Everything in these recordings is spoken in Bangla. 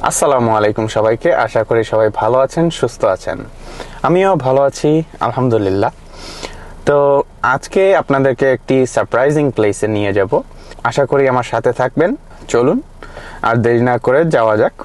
আসসালামু আলাইকুম সবাইকে। আশা করি সবাই ভালো আছেন, সুস্থ আছেন। আমিও ভালো আছি আলহামদুলিল্লাহ। তো আজকে আপনাদেরকে একটি সারপ্রাইজিং প্লেসে নিয়ে যাব। আশা করি আমার সাথে থাকবেন। চলুন আর দেরি না করে যাওয়া যাক।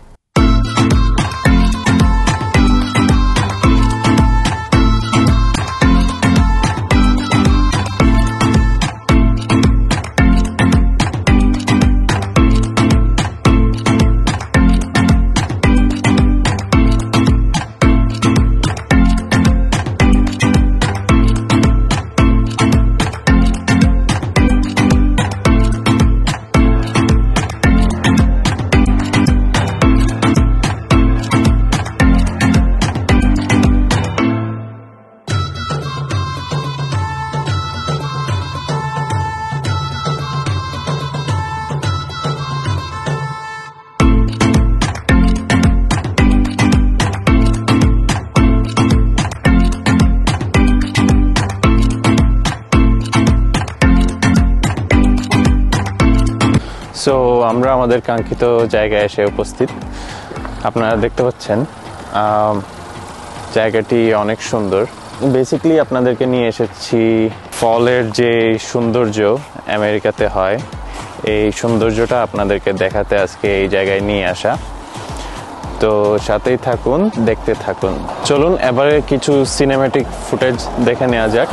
সো আমরা আমাদের কাঙ্ক্ষিত জায়গায় এসে উপস্থিত। আপনারা দেখতে পাচ্ছেন জায়গাটি অনেক সুন্দর। বেসিক্যালি আপনাদেরকে নিয়ে এসেছি ফলের যে সৌন্দর্য আমেরিকাতে হয়, এই সৌন্দর্যটা আপনাদেরকে দেখাতে আজকে এই জায়গায় নিয়ে আসা। তো সাথেই থাকুন, দেখতে থাকুন। চলুন এবারে কিছু সিনেম্যাটিক ফুটেজ দেখে নেওয়া যাক।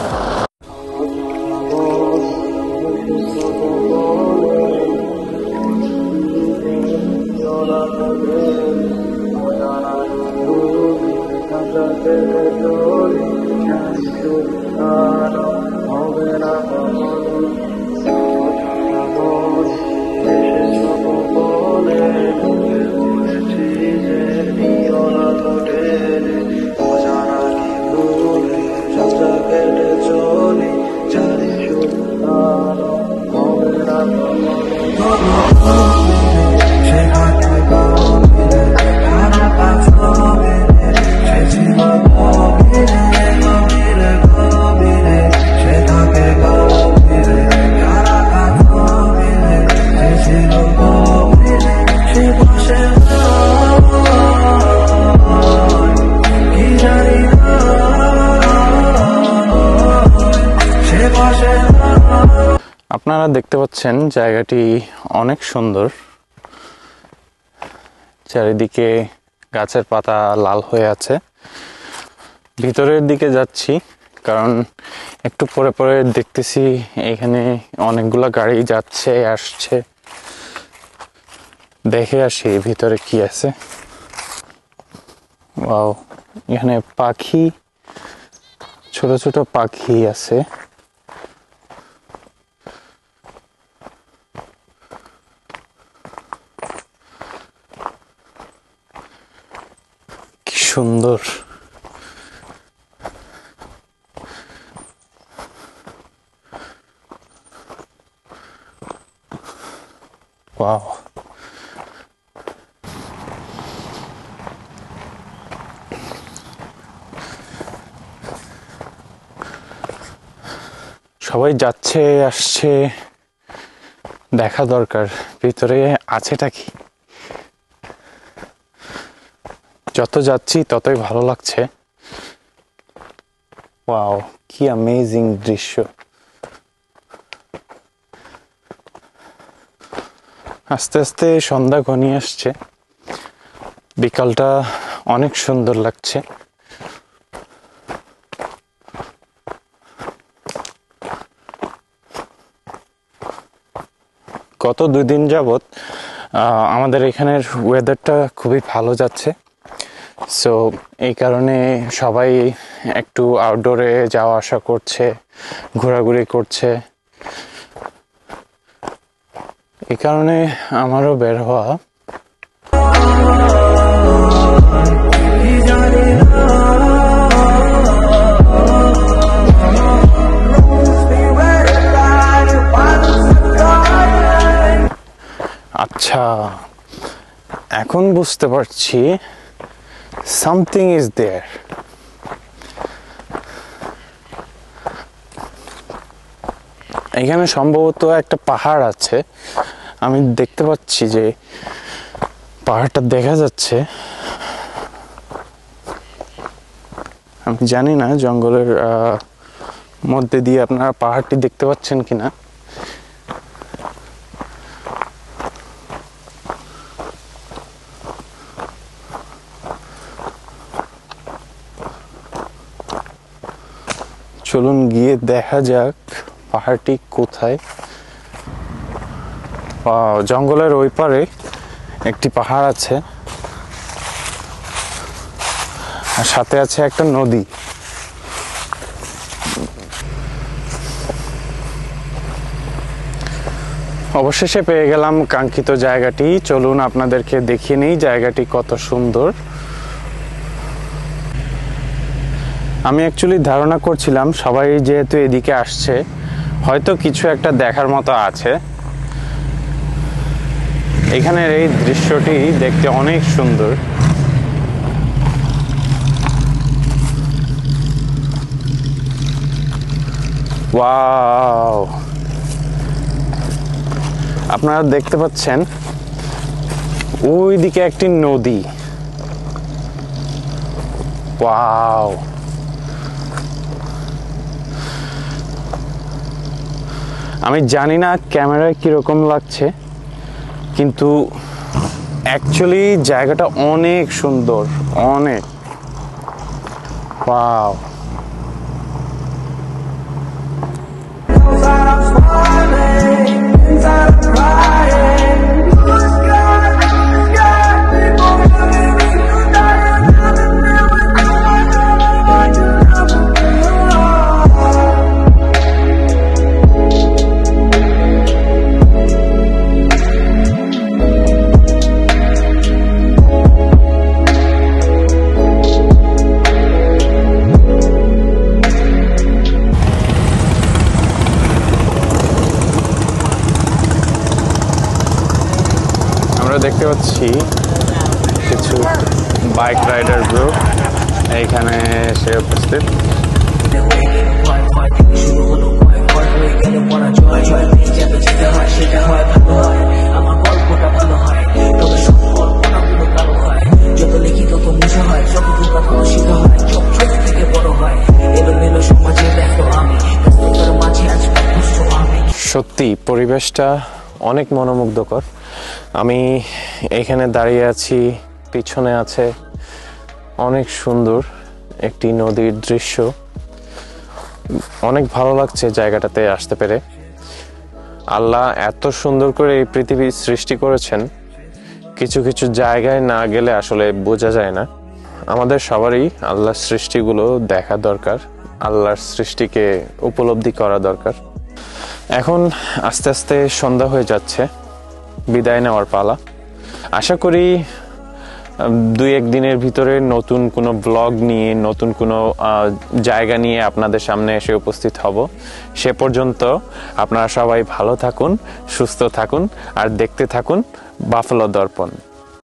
আপনারা দেখতে পাচ্ছেন জায়গাটি অনেক সুন্দর। চারিদিকে গাছের পাতা লাল হয়ে আছে। ভিতরের দিকে যাচ্ছি কারণ একটু পরে পরে দেখতেছি এখানে অনেকগুলা গাড়ি যাচ্ছে আসছে। দেখে আসি ভিতরে কি আছে। ওয়াও, এখানে পাখি, ছোট ছোট পাখি আছে। সুন্দর। ওয়াও, সবাই যাচ্ছে আসছে, দেখা দরকার ভিতরে আছেটা কি। যত যাচ্ছি ততই ভালো লাগছে। ওয়াও, কি অ্যামেজিং দৃশ্য। আস্তে আস্তে সন্ধ্যা ঘনিয়ে আসছে। বিকালটা অনেক সুন্দর লাগছে। গত 2 দিন যাবত আমাদের এখানের ওয়েদারটা খুবই ভালো যাচ্ছে। সো এই কারণে সবাই একটু আউটডোরে যাওয়া আসা করছে, ঘোরাঘুরি করছে। এই কারণে আমারও বের হওয়া। আচ্ছা, এখন বুঝতে পারছি something is there. এখানে সম্ভবত একটা পাহাড় আছে। আমি দেখতে পাচ্ছি যে পাহাড়টা দেখা যাচ্ছে। আমি জানি না জঙ্গলের মধ্যে দিয়ে আপনারা পাহাড়টি দেখতে পাচ্ছেন কিনা। চলুন গিয়ে দেখা যাক পাহাড়টি কোথায়। জঙ্গলের ওই পারে একটি পাহাড় আছে, আর সাথে আছে একটা নদী। অবশেষে পেয়ে গেলাম কাঙ্ক্ষিত জায়গাটি। চলুন আপনাদেরকে দেখিয়ে নেই জায়গাটি কত সুন্দর। আমি অ্যাকচুয়ালি ধারণা করছিলাম সবাই যেহেতু এদিকে আসছে হয়তো কিছু একটা দেখার মতো আছে। এখানের এই দৃশ্যটি দেখতে অনেক সুন্দর। ওয়াও, আপনারা দেখতে পাচ্ছেন ওই দিকে একটি নদী। ওয়াও, আমি জানি না ক্যামেরায় কিরকম লাগছে, কিন্তু অ্যাকচুয়ালি জায়গাটা অনেক সুন্দর, অনেক। ওয়াও, দেখতে পাচ্ছি কিছু বাইক রাইডার গ্রুপ এইখানে এসে উপস্থিত। সত্যি পরিবেশটা অনেক মনোমুগ্ধকর। আমি এখানে দাঁড়িয়ে আছি, পিছনে আছে অনেক সুন্দর একটি নদীর দৃশ্য। অনেক ভালো লাগছে জায়গাটাতে আসতে পেরে। আল্লাহ এত সুন্দর করে এই পৃথিবী সৃষ্টি করেছেন, কিছু কিছু জায়গায় না গেলে আসলে বোঝা যায় না। আমাদের সবারই আল্লাহর সৃষ্টিগুলো দেখা দরকার, আল্লাহর সৃষ্টিকে উপলব্ধি করা দরকার। এখন আস্তে আস্তে সন্ধ্যা হয়ে যাচ্ছে, বিদায় নেওয়ার পালা। আশা করি 2-1 দিনের ভিতরে নতুন কোনো ব্লগ নিয়ে, নতুন কোনো জায়গা নিয়ে আপনাদের সামনে এসে উপস্থিত হব। সে পর্যন্ত আপনারা সবাই ভালো থাকুন, সুস্থ থাকুন, আর দেখতে থাকুন বাফেলো দর্পণ।